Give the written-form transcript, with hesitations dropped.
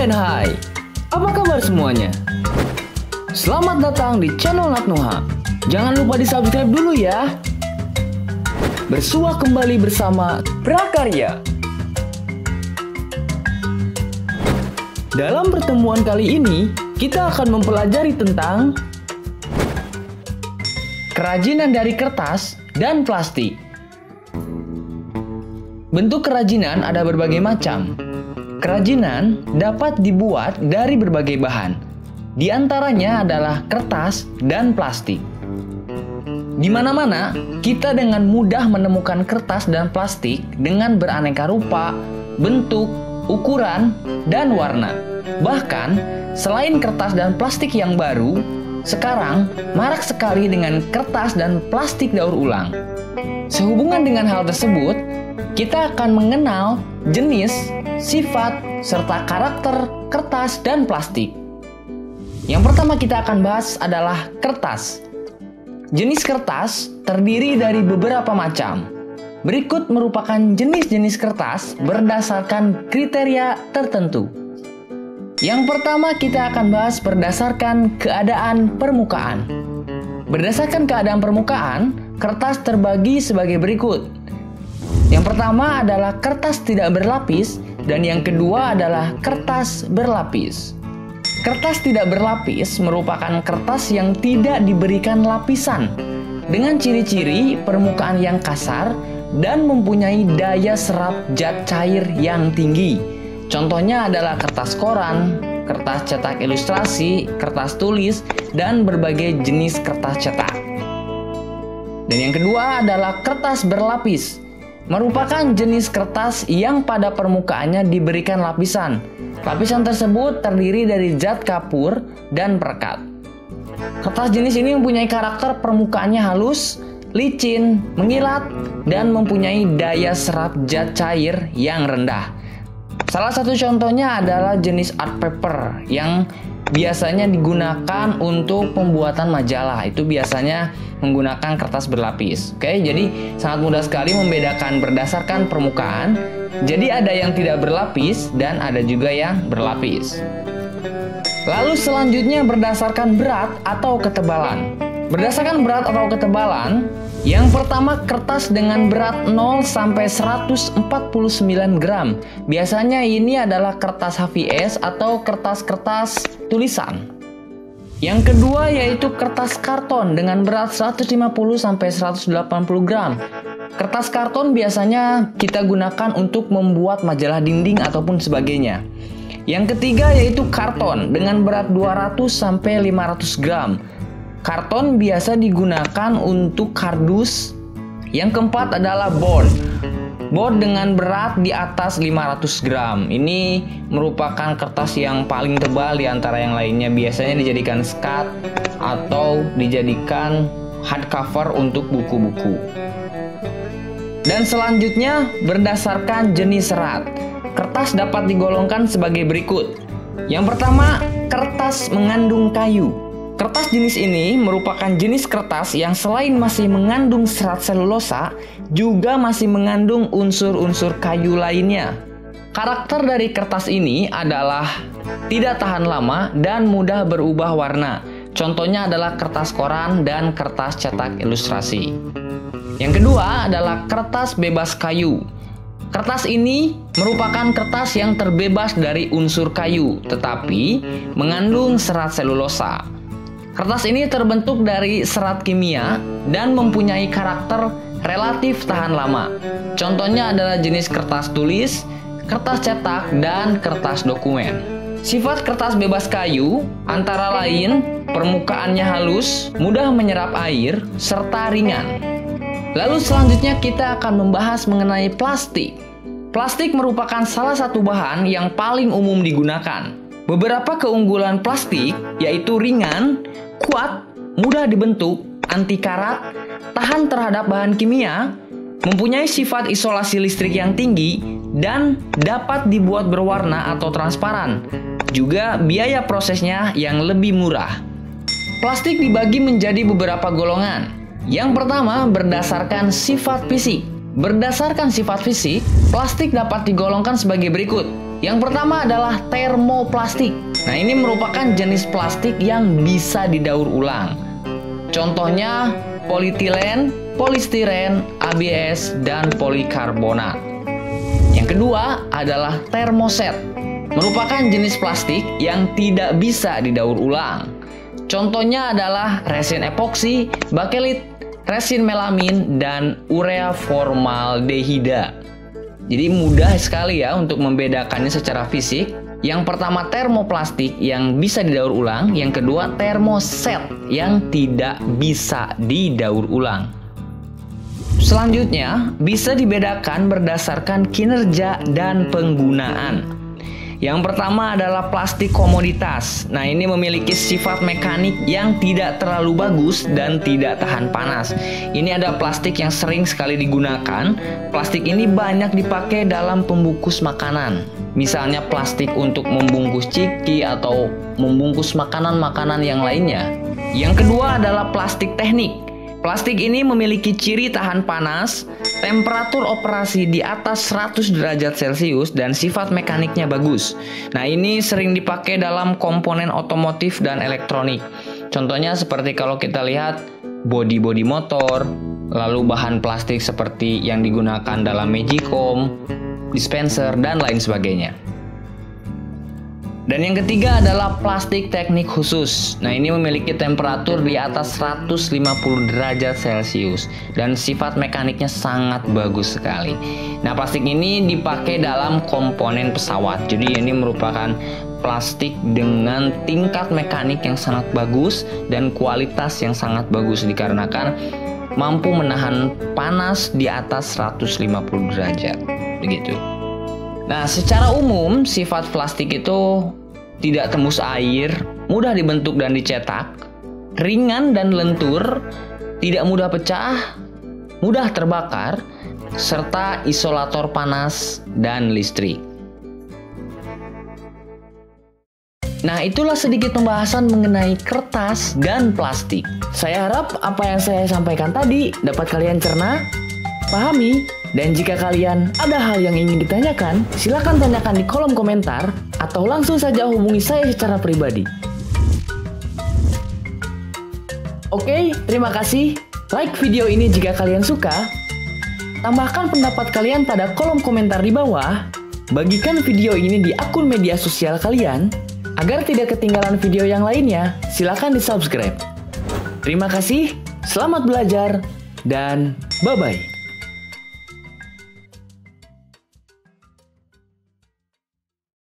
dan hai, apa kabar semuanya? Selamat datang di channel Natnuha. Jangan lupa di subscribe dulu ya. Bersua kembali bersama Prakarya. Dalam pertemuan kali ini, kita akan mempelajari tentang kerajinan dari kertas dan plastik. Bentuk kerajinan ada berbagai macam. Kerajinan dapat dibuat dari berbagai bahan. Di antaranya adalah kertas dan plastik. Di mana-mana, kita dengan mudah menemukan kertas dan plastik dengan beraneka rupa, bentuk, ukuran, dan warna. Bahkan, selain kertas dan plastik yang baru, sekarang marak sekali dengan kertas dan plastik daur ulang. Sehubungan dengan hal tersebut, kita akan mengenal jenis, sifat, serta karakter kertas dan plastik. Yang pertama kita akan bahas adalah kertas. Jenis kertas terdiri dari beberapa macam. Berikut merupakan jenis-jenis kertas berdasarkan kriteria tertentu. Yang pertama kita akan bahas berdasarkan keadaan permukaan. Berdasarkan keadaan permukaan, kertas terbagi sebagai berikut. Yang pertama adalah kertas tidak berlapis dan yang kedua adalah kertas berlapis. Kertas tidak berlapis merupakan kertas yang tidak diberikan lapisan dengan ciri-ciri permukaan yang kasar dan mempunyai daya serap zat cair yang tinggi. Contohnya adalah kertas koran, kertas cetak ilustrasi, kertas tulis, dan berbagai jenis kertas cetak. Dan yang kedua adalah kertas berlapis. Merupakan jenis kertas yang pada permukaannya diberikan lapisan. Lapisan tersebut terdiri dari zat kapur dan perekat. Kertas jenis ini mempunyai karakter permukaannya halus, licin, mengilat, dan mempunyai daya serap zat cair yang rendah. Salah satu contohnya adalah jenis art paper yang biasanya digunakan untuk pembuatan majalah. Itu biasanya menggunakan kertas berlapis. Oke, jadi sangat mudah sekali membedakan berdasarkan permukaan. Jadi ada yang tidak berlapis dan ada juga yang berlapis. Lalu selanjutnya berdasarkan berat atau ketebalan. Berdasarkan berat atau ketebalan, yang pertama kertas dengan berat 0 sampai 149 gram. Biasanya ini adalah kertas HVS atau kertas-kertas tulisan. Yang kedua yaitu kertas karton dengan berat 150 sampai 180 gram. Kertas karton biasanya kita gunakan untuk membuat majalah dinding ataupun sebagainya. Yang ketiga yaitu karton dengan berat 200 sampai 500 gram. Karton biasa digunakan untuk kardus. Yang keempat adalah board. Board dengan berat di atas 500 gram. Ini merupakan kertas yang paling tebal di antara yang lainnya. Biasanya dijadikan skat atau dijadikan hardcover untuk buku-buku. Dan selanjutnya berdasarkan jenis serat. Kertas dapat digolongkan sebagai berikut. Yang pertama, kertas mengandung kayu. Kertas jenis ini merupakan jenis kertas yang selain masih mengandung serat selulosa, juga masih mengandung unsur-unsur kayu lainnya. Karakter dari kertas ini adalah tidak tahan lama dan mudah berubah warna. Contohnya adalah kertas koran dan kertas cetak ilustrasi. Yang kedua adalah kertas bebas kayu. Kertas ini merupakan kertas yang terbebas dari unsur kayu, tetapi mengandung serat selulosa. Kertas ini terbentuk dari serat kimia dan mempunyai karakter relatif tahan lama. Contohnya adalah jenis kertas tulis, kertas cetak, dan kertas dokumen. Sifat kertas bebas kayu antara lain permukaannya halus, mudah menyerap air, serta ringan. Lalu selanjutnya kita akan membahas mengenai plastik. Plastik merupakan salah satu bahan yang paling umum digunakan. Beberapa keunggulan plastik yaitu ringan, kuat, mudah dibentuk, anti karat, tahan terhadap bahan kimia, mempunyai sifat isolasi listrik yang tinggi, dan dapat dibuat berwarna atau transparan. Juga biaya prosesnya yang lebih murah. Plastik dibagi menjadi beberapa golongan. Yang pertama berdasarkan sifat fisik. Berdasarkan sifat fisik, plastik dapat digolongkan sebagai berikut. Yang pertama adalah termoplastik. Nah, ini merupakan jenis plastik yang bisa didaur ulang. Contohnya polietilen, polistiren, ABS, dan polikarbonat. Yang kedua adalah termoset. Merupakan jenis plastik yang tidak bisa didaur ulang. Contohnya adalah resin epoksi, bakelit, resin melamin, dan urea formaldehida. Jadi mudah sekali ya untuk membedakannya secara fisik. Yang pertama termoplastik yang bisa didaur ulang, yang kedua termoset yang tidak bisa didaur ulang. Selanjutnya bisa dibedakan berdasarkan kinerja dan penggunaan. Yang pertama adalah plastik komoditas. Nah, ini memiliki sifat mekanik yang tidak terlalu bagus dan tidak tahan panas. Ini ada plastik yang sering sekali digunakan. Plastik ini banyak dipakai dalam pembungkus makanan. Misalnya plastik untuk membungkus ciki atau membungkus makanan-makanan yang lainnya. Yang kedua adalah plastik teknik. Plastik ini memiliki ciri tahan panas, temperatur operasi di atas 100 derajat Celcius, dan sifat mekaniknya bagus. Nah, ini sering dipakai dalam komponen otomotif dan elektronik. Contohnya seperti kalau kita lihat bodi-bodi motor, lalu bahan plastik seperti yang digunakan dalam magicom, dispenser, dan lain sebagainya. Dan yang ketiga adalah plastik teknik khusus. Nah, ini memiliki temperatur di atas 150 derajat Celcius dan sifat mekaniknya sangat bagus sekali. Nah, plastik ini dipakai dalam komponen pesawat. Jadi ini merupakan plastik dengan tingkat mekanik yang sangat bagus dan kualitas yang sangat bagus dikarenakan mampu menahan panas di atas 150 derajat. Begitu. Nah, secara umum sifat plastik itu tidak tembus air, mudah dibentuk dan dicetak, ringan dan lentur, tidak mudah pecah, mudah terbakar, serta isolator panas dan listrik. Nah, itulah sedikit pembahasan mengenai kertas dan plastik. Saya harap apa yang saya sampaikan tadi dapat kalian cerna, pahami, dan jika kalian ada hal yang ingin ditanyakan, silakan tanyakan di kolom komentar atau langsung saja hubungi saya secara pribadi. Oke, terima kasih. Like video ini jika kalian suka. Tambahkan pendapat kalian pada kolom komentar di bawah. Bagikan video ini di akun media sosial kalian. Agar tidak ketinggalan video yang lainnya, silakan di-subscribe. Terima kasih, selamat belajar, dan bye-bye.